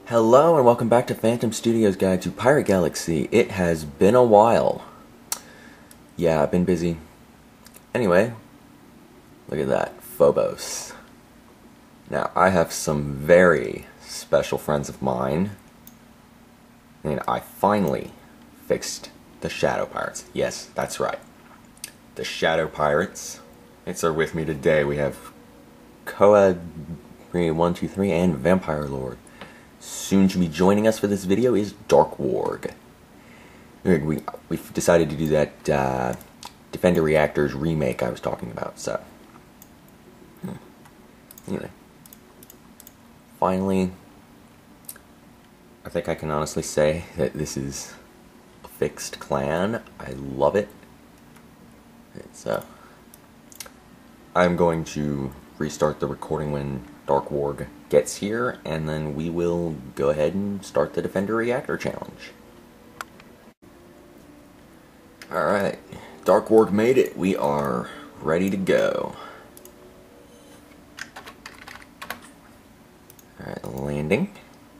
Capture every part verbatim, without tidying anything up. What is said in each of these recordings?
Hello and welcome back to Phantom Studios Guide to Pirate Galaxy. It has been a while. Yeah, I've been busy. Anyway, look at that, Phobos. Now, I have some very special friends of mine, and I finally fixed the Shadow Pirates. Yes, that's right. The Shadow Pirates. It's are with me today. We have Koa one two three and Vampire Lord. Soon to be joining us for this video is Dark Warg. We, we've decided to do that uh, Defender Reactors remake I was talking about, so. Hmm. Anyway. Finally, I think I can honestly say that this is a fixed clan. I love it. It's, uh, I'm going to restart the recording when Dark Warg gets here, and then we will go ahead and start the Defender Reactor challenge. Alright, Dark Warg made it. We are ready to go. Alright, landing.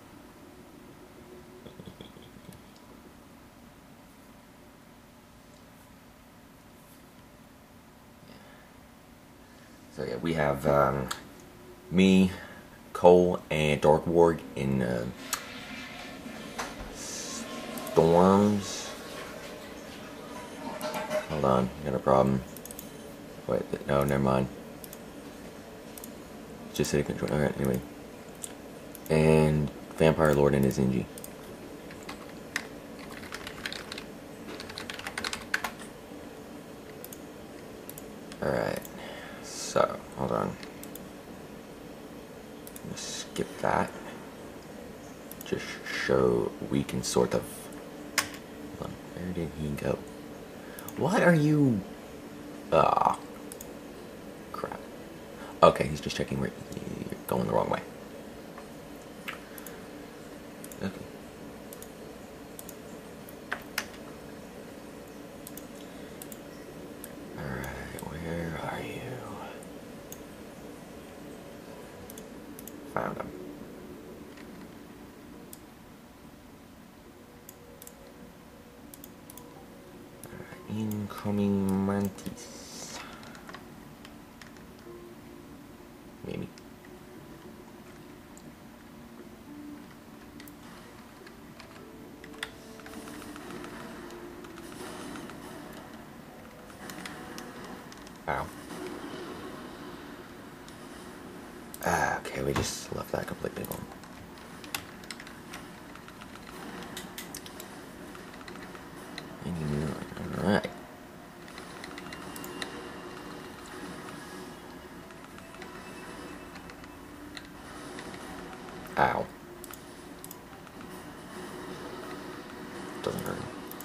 So yeah, we have um, me, Cole, and Dark Warg in uh, storms. Hold on, I got a problem. Wait, no, never mind. Just hit a control. Alright, anyway. And Vampire Lord and his Inji. Alright, so, hold on. Skip that. Just show we can sort of. Hold on, where did he go? What are you? Ah, oh, crap. Okay, he's just checking where you're going the wrong way. Okay. Alright, where are you? Found him. Alright, incoming mantis. Maybe. Ow. Ah, okay, we just left that completely alone. Alright. Ow. Doesn't hurt.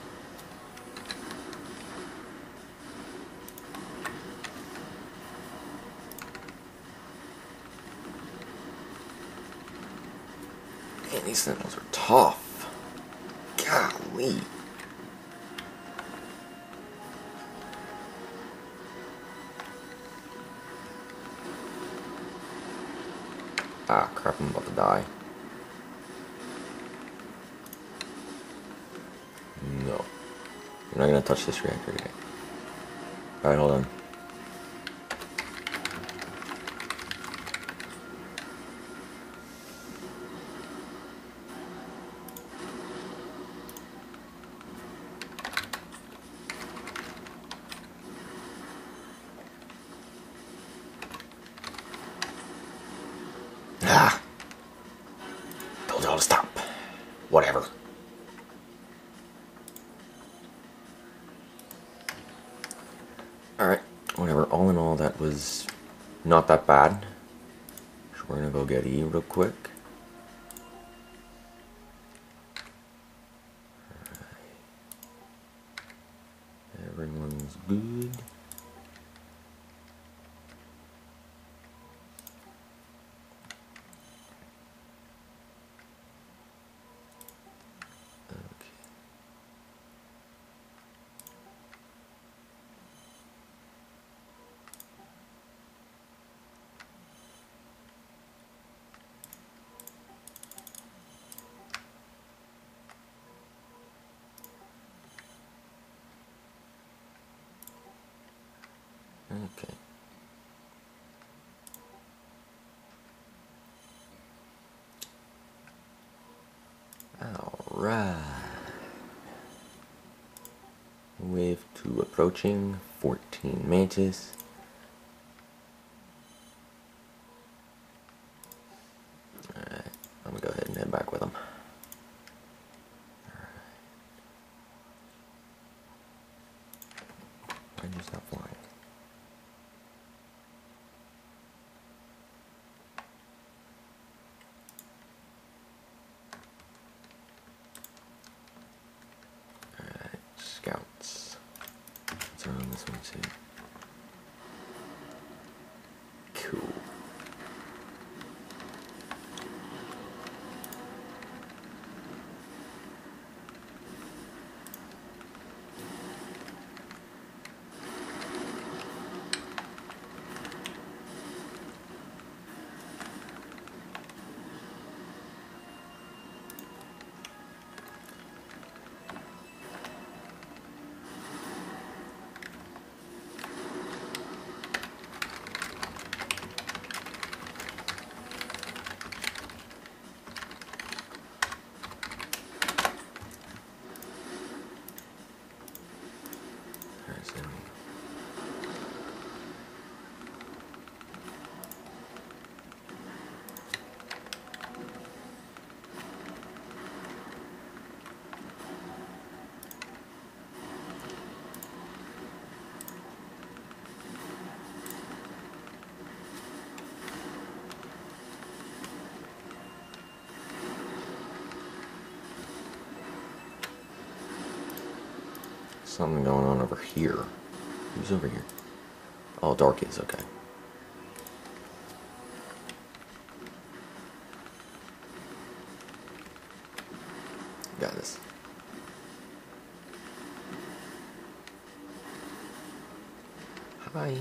Man, these sentinels are tough. Golly. Ah, crap, I'm about to die. No. You're not gonna touch this reactor yet. Alright, hold on. Ah! Told y'all to stop. Whatever. Alright, whatever. All in all, that was not that bad. So we're gonna go get E real quick. Alright. Everyone's good. Alright. Wave two approaching. fourteen Mantis. Alright. I'm gonna go ahead and head back with them. Alright. Why'd you stop flying? Scouts. Let's run on this one too. Cool. Something going on over here. Who's over here? Oh, Dark is okay. Got this. Hi.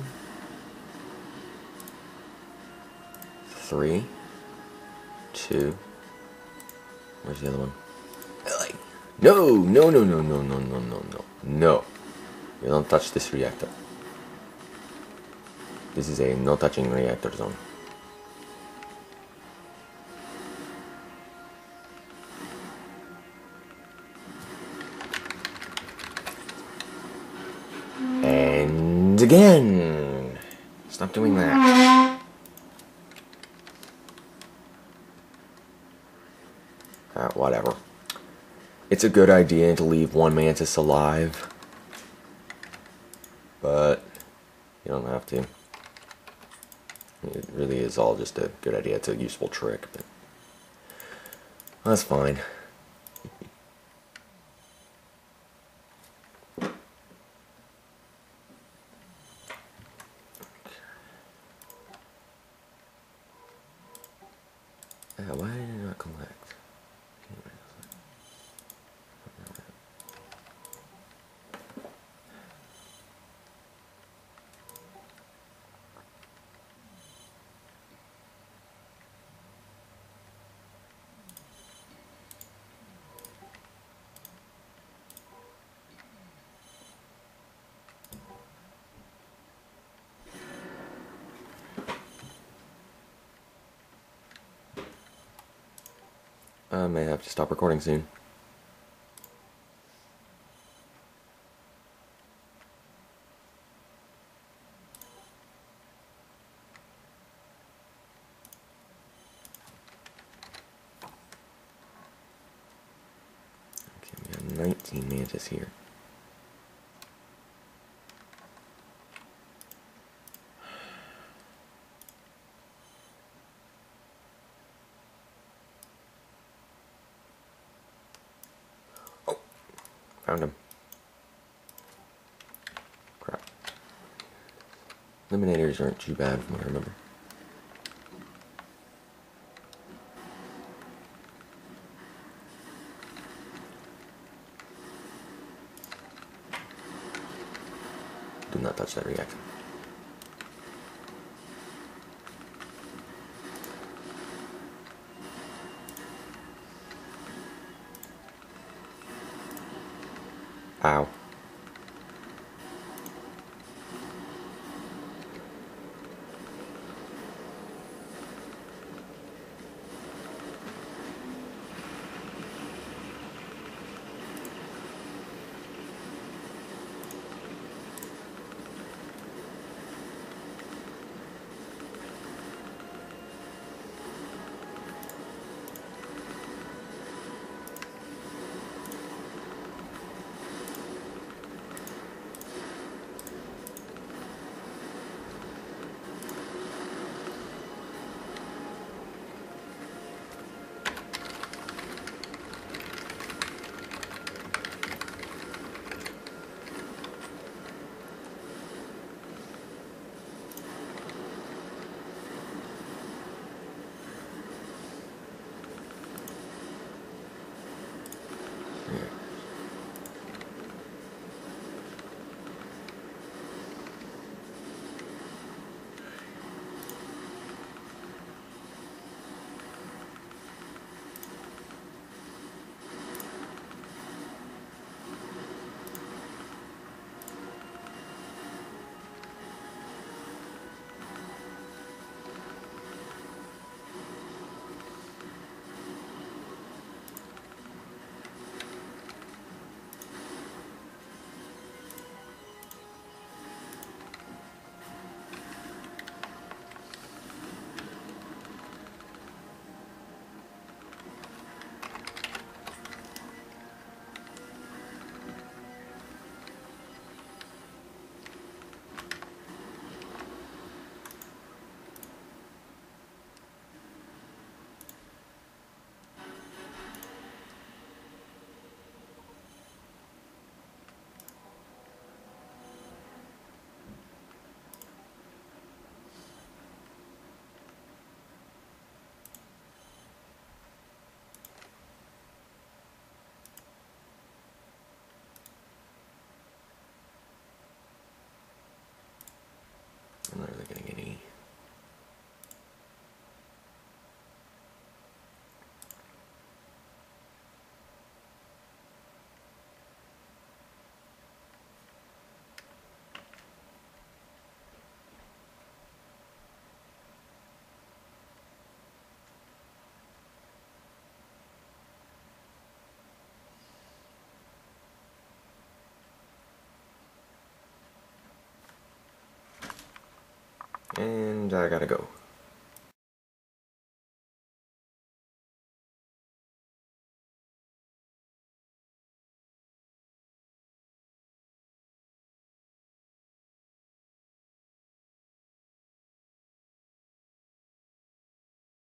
Three. Two. Where's the other one? No, no, no, no, no, no, no, no, no. No. You don't touch this reactor. This is a no touching reactor zone. And again. Stop doing that. Uh, whatever. It's a good idea to leave one Mantis alive, but you don't have to. It really is all just a good idea. It's a useful trick, but that's fine. Uh, why did it not collect? I may have to stop recording soon. Okay, we got nineteen Mantis here. Found him. Crap. Eliminators aren't too bad from what I remember. Do not touch that reactor. Ow. And I gotta go.